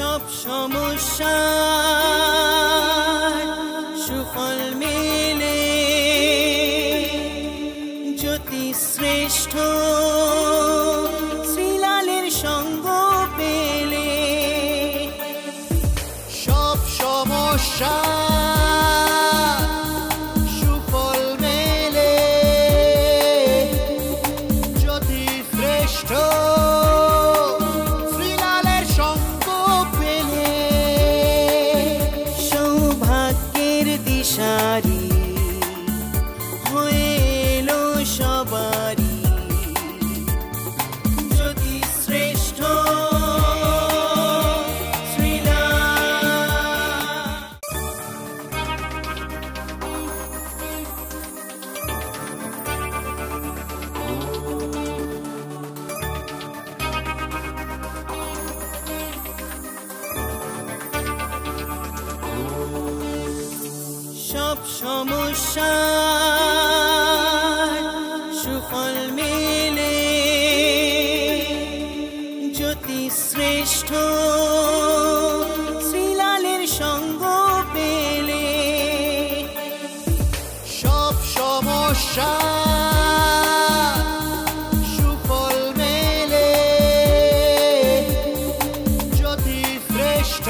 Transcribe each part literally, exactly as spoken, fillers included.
সব সমস্যা সুফল মেলে জ্যোতি শ্রেষ্ঠ শ্রীলালের সঙ্গ পেলে সব সমস্যা সুফল মেলে জ্যোতি শ্রেষ্ঠ শ্রীলালের সঙ্গ পেলে সৌভাগ্যের দিশারি হয়ে এলো সবারই জ্যোতি শ্রেষ্ঠ সব সমস্যা সুফল মেলে জ্যোতি শ্রেষ্ঠ শ্রীলালের সঙ্গ পেলে সব সমস্যা সুফল মেলে জ্যোতি শ্রেষ্ঠ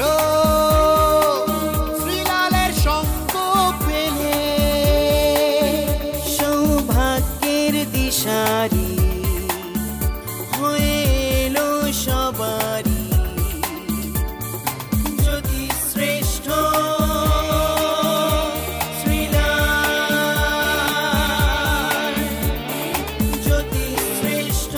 দিশারি হয়ে এলো সবারই জ্যোতি শ্রেষ্ঠ শ্রীলাল জ্যোতি শ্রেষ্ঠ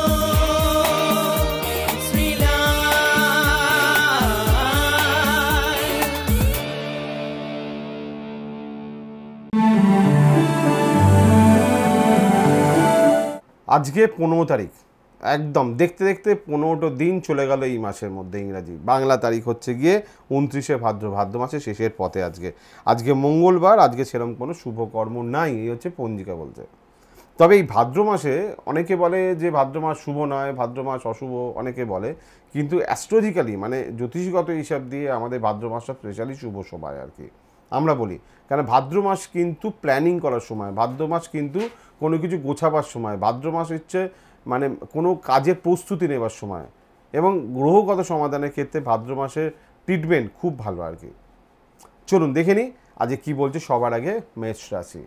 আজকে পনেরো তারিখ একদম দেখতে দেখতে পনেরোটো দিন চলে গেল এই মাসের মধ্যে ইংরাজি বাংলা তারিখ হচ্ছে গিয়ে উনত্রিশে ভাদ্র ভাদ্র মাসের শেষের পথে আজকে আজকে মঙ্গলবার আজকে সেরকম কোনো শুভকর্ম নাই এই হচ্ছে পঞ্জিকা বলতে তবে এই ভাদ্র মাসে অনেকে বলে যে ভাদ্র মাস শুভ নয় ভাদ্র মাস অশুভ অনেকে বলে কিন্তু অ্যাস্ট্রোলজিক্যালি মানে জ্যোতিষগত হিসাব দিয়ে আমাদের ভাদ্র মাসটা স্পেশালি শুভ সময় আর কি আমরা বলি কারণ ভাদ্র মাস কিন্তু প্ল্যানিং করার সময় ভাদ্র মাস কিন্তু কোনো কিছু গোছাবার সময় ভাদ্র মাস হচ্ছে মানে কোনো কাজের প্রস্তুতি নেবার সময় এবং গ্রহগত সমাধানের ক্ষেত্রে ভাদ্র মাসের ট্রিটমেন্ট খুব ভালো আর কি চলুন দেখে নিই আজকে কী বলছে সবার আগে মেষ রাশি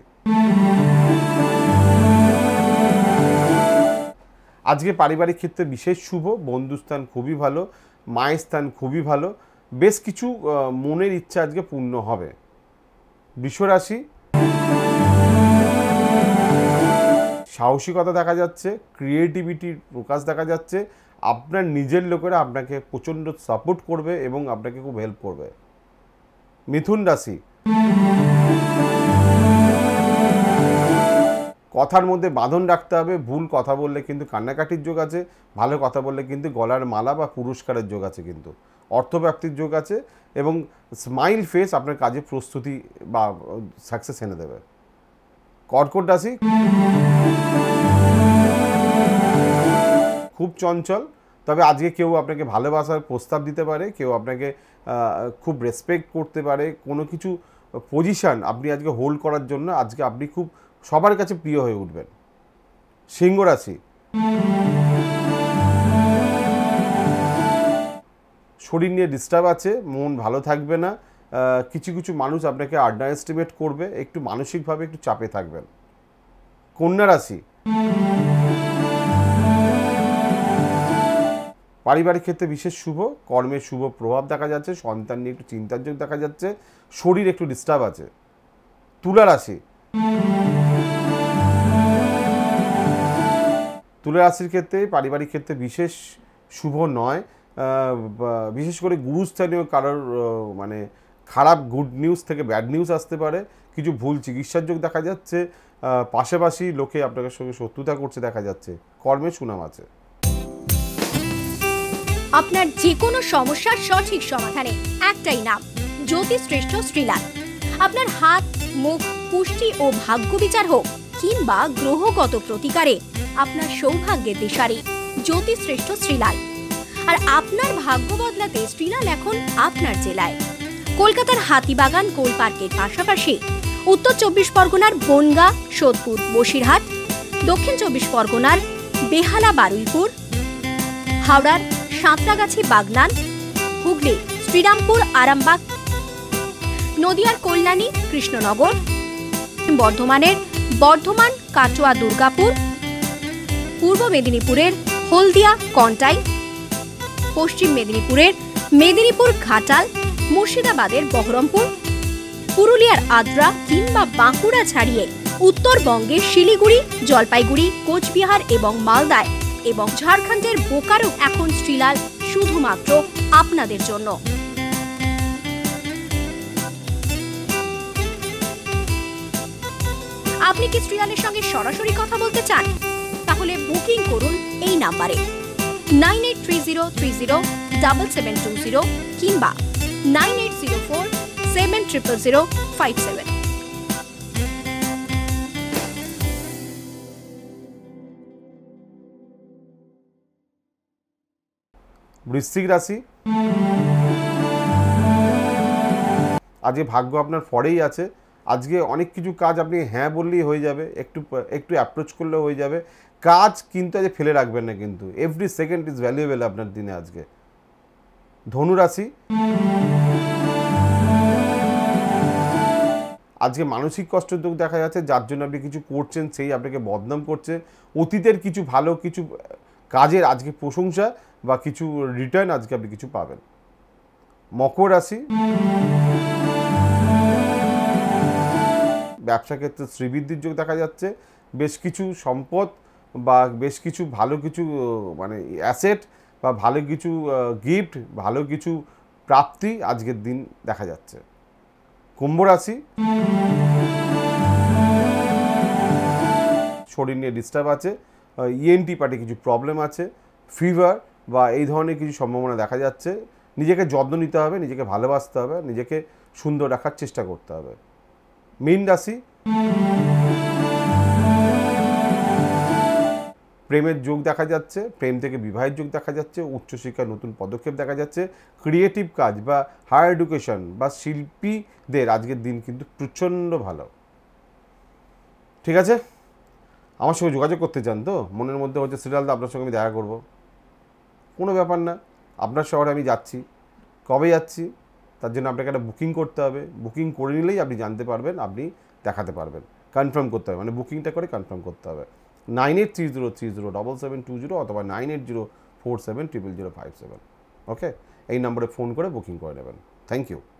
আজকে পারিবারিক ক্ষেত্রে বিশেষ শুভ বন্ধুস্থান খুবই ভালো মায়ের স্থান খুবই ভালো বেশ কিছু মনের ইচ্ছা আজকে পূর্ণ হবে বৃষ রাশি সাহসিকতা দেখা যাচ্ছে ক্রিয়েটিভিটির প্রকাশ দেখা যাচ্ছে আপনার নিজের লোকেরা আপনাকে প্রচণ্ড সাপোর্ট করবে এবং আপনাকে খুব হেল্প করবে মিথুন রাশি কথার মধ্যে বাঁধন রাখতে হবে ভুল কথা বললে কিন্তু কান্নাকাটির যোগ আছে ভালো কথা বললে কিন্তু গলার মালা বা পুরস্কারের যোগ আছে কিন্তু অর্থপ্রাপ্তির যোগ আছে এবং স্মাইল ফেস আপনার কাজে প্রস্তুতি বা সাকসেস এনে দেবে কর্কট রাশি খুব চঞ্চল তবে আজকে কেউ আপনাকে ভালোবাসার প্রস্তাব দিতে পারে কেউ আপনাকে খুব রেসপেক্ট করতে পারে কোনো কিছু পজিশন আপনি আজকে হোল্ড করার জন্য আজকে আপনি খুব সবার কাছে প্রিয় হয়ে উঠবেন সিংহ রাশি শরীর নিয়ে ডিস্টার্ব আছে মন ভালো থাকবে না কিছু কিছু মানুষ আপনাকে আন্ডার এস্টিমেট করবে একটু মানসিকভাবে একটু চাপে থাকবেন কন্যা রাশি পারিবারিক ক্ষেত্রে বিশেষ শুভ কর্মের শুভ প্রভাব দেখা যাচ্ছে সন্তান নিয়ে একটু চিন্তার যোগ দেখা যাচ্ছে শরীর একটু ডিস্টার্ব আছে তুলা রাশি তুলা রাশির ক্ষেত্রে পারিবারিক ক্ষেত্রে বিশেষ শুভ নয় বিশেষ করে গুরুস্থানীয় কারোর মানে খারাপ গুড নিউজ থেকে ব্যাড নিউজ আসতে পারে কিছু ভুল চিকিৎসার যোগ দেখা যাচ্ছে পাশাপাশি লোকে আপনাদের সঙ্গে শত্রুতা করছে দেখা যাচ্ছে কর্মে সুনাম আছে আপনার যে কোনো সমস্যার সঠিক সমাধানে একটাই নাম জ্যোতিশ্রেষ্ঠ শ্রীলাল আপনার হাত মুখ পুষ্টি ও ভাগ্য বিচার হোক কিংবা গ্রহগত প্রতিকারে আপনার সৌভাগ্যের দিশারি জ্যোতিশ্রেষ্ঠ শ্রীলাল আর আপনার ভাগ্য বদলাতে শ্রীলাল এখন আপনার জেলায়। কলকাতার হাতিবাগান কোল পার্কের পাশাপাশি উত্তর চব্বিশ পরগনার বনগাঁ, সোদপুর, বসিরহাট, দক্ষিণ চব্বিশ পরগনার বেহালা, বারুইপুর, হাওড়ার সাঁতরাগাছি, বাগনান, হুগলি শ্রীরামপুর, আরামবাগ, নদিয়ার কল্যাণী, কৃষ্ণনগর, বর্ধমানের বর্ধমান, কাটোয়া, দুর্গাপুর, পূর্ব মেদিনীপুরের হলদিয়া, কন্টাই, পশ্চিম মেদিনীপুরের মেদিনীপুর, ঘাটাল, মুর্শিদাবাদের বহরমপুর, পুরুলিয়ার আদ্রা কিংবা বাঁকুড়া ছাড়িয়ে উত্তরবঙ্গের শিলিগুড়ি, জলপাইগুড়ি, কোচবিহার এবং মালদায় এবং ঝাড়খণ্ডের বোকারো এখন শ্রীলাল শুধুমাত্র আপনাদের জন্য। আপনি কি শ্রীলালের সঙ্গে সরাসরি কথা বলতে চান? তাহলে বুকিং করুন এই নাম্বারে nine eight three zero three zero double seven two zero কিংবা nine eight zero four seven triple zero five seven. বৃশ্চিক রাশি, আজকে ভাগ্য আপনার ফরেই আছে। আজকে অনেক কিছু কাজ আপনি হ্যাঁ বললেই হয়ে যাবে, একটু একটু অ্যাপ্রোচ করলেও হয়ে যাবে। কাজ কিন্তু আজ ফেলে রাখবেন না, কিন্তু এভরি সেকেন্ড ইজ ভ্যালুয়েবল আপনার দিনে আজকে। ধনু রাশি, আজকে মানসিক কষ্টের যোগ দেখা যাচ্ছে, যার জন্য আপনি কিছু করছেন সেই আপনাকে বদনাম করছে। অতীতের কিছু ভালো কিছু কাজের আজকে প্রশংসা বা কিছু রিটার্ন আজকে আপনি কিছু পাবেন। মকর রাশি, ব্যবসা ক্ষেত্রে শ্রীবৃদ্ধির যোগ দেখা যাচ্ছে। বেশ কিছু সম্পদ বা বেশ কিছু ভালো কিছু মানে অ্যাসেট বা ভালো কিছু গিফট, ভালো কিছু প্রাপ্তি আজকের দিন দেখা যাচ্ছে। কুম্ভ রাশি, শরীর নিয়ে ডিস্টার্ব আছে, ইএনটি পার্টে কিছু প্রবলেম আছে, ফিভার বা এই ধরনের কিছু সম্ভাবনা দেখা যাচ্ছে। নিজেকে যত্ন নিতে হবে, নিজেকে ভালোবাসতে হবে, নিজেকে সুন্দর রাখার চেষ্টা করতে হবে। মীন রাশি, প্রেমের যোগ দেখা যাচ্ছে, প্রেম থেকে বিবাহের যোগ দেখা যাচ্ছে, উচ্চশিক্ষার নতুন পদক্ষেপ দেখা যাচ্ছে, ক্রিয়েটিভ কাজ বা হায়ার এডুকেশন বা শিল্পীদের আজকের দিন কিন্তু প্রচণ্ড ভালো। ঠিক আছে, আমার সঙ্গে যোগাযোগ করতে চান তো? মনের মধ্যে হচ্ছে শ্রীলাল দা আপনার সঙ্গে আমি দেখা করব, কোনো ব্যাপার না। আপনার শহরে আমি যাচ্ছি, কবে যাচ্ছি তার জন্য আপনাকে একটা বুকিং করতে হবে। বুকিং করে নিলেই আপনি জানতে পারবেন, আপনি দেখাতে পারবেন, কনফার্ম করতে হবে, মানে বুকিংটা করে কনফার্ম করতে হবে। Nine eight three zero three zero double seven two zero অথবা nine eight zero four seven triple zero five seven. Okay, এই নম্বরে ফোন করে বুকিং করে নেবেন। Thank you.